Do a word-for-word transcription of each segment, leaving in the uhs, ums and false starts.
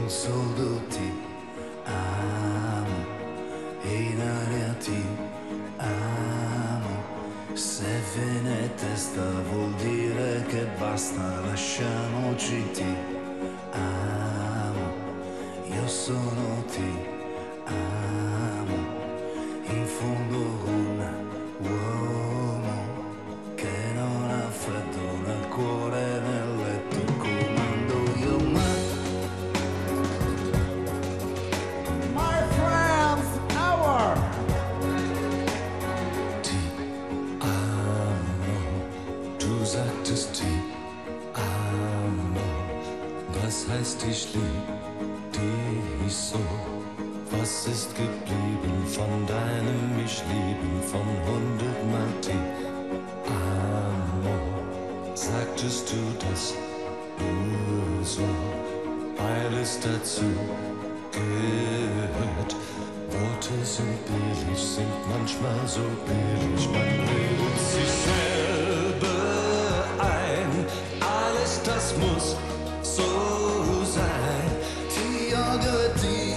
solo ti amo e in aria ti amo. Se viene testa vuol dire che basta, lasciamoci, ti amo, io sono ti amo, in fondo un uomo che non ha freddo nel cuore, nel letto comando io, ma My friends, our ti amo, du sagtest ti amo, das heißt ich lieb dich so. Was ist geblieben von deinem mich lieben, von hundertmal ti amo? Sagtest du das nur so, weil es dazu gehört? Worte sind billig, sind manchmal so billig, man redet sich selber ein. Alles das muss so sein. Ti odio e ti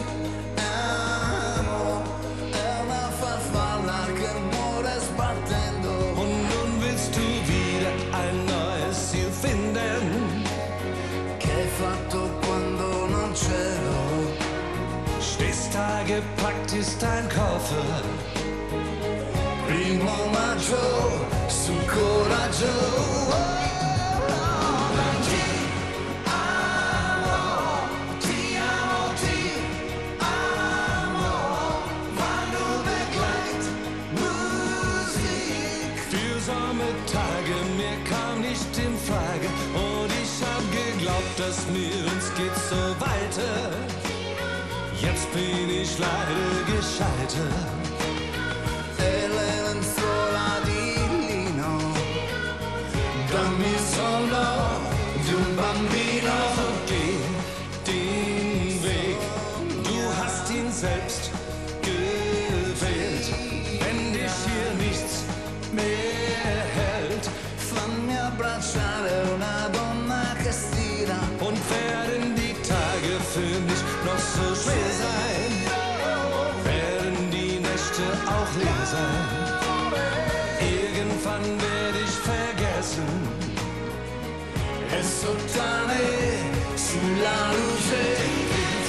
amo, è una farfalla che muore sbattendo. Und nun willst du wieder ein neues Ziel finden. Che hai fatto quando non c'ero? Stehst da gepackt ist dein Koffer. Primo maggio, su coraggio. Tage, mir kam nicht in Frage und ich hab geglaubt, dass mir uns geht so weiter. Jetzt bin ich leider gescheitert. E le lenzuola di lino, dammi solo di un bambino. Geh den Weg, du hast ihn selbst gewählt. Wenn dich hier nichts mehr hält, fammi abbracciare una donna che stira. Und werden die Tage für mich noch so schwer sein, werden die Nächte auch leer sein. Irgendwann werde ich vergessen, e sottane sulla luce.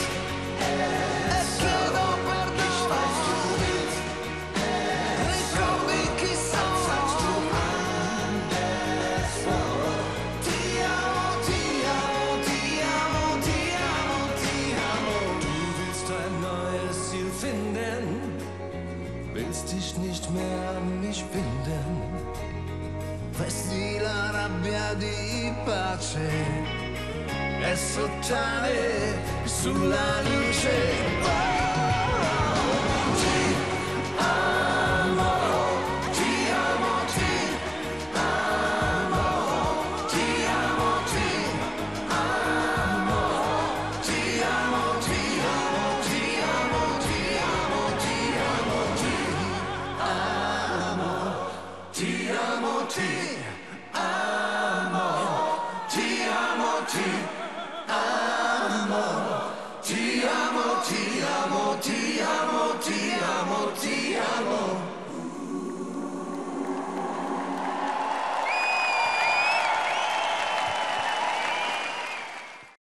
Willst dich nicht mehr an mich binden, vesti la rabbia di pace e sottane sulla luce.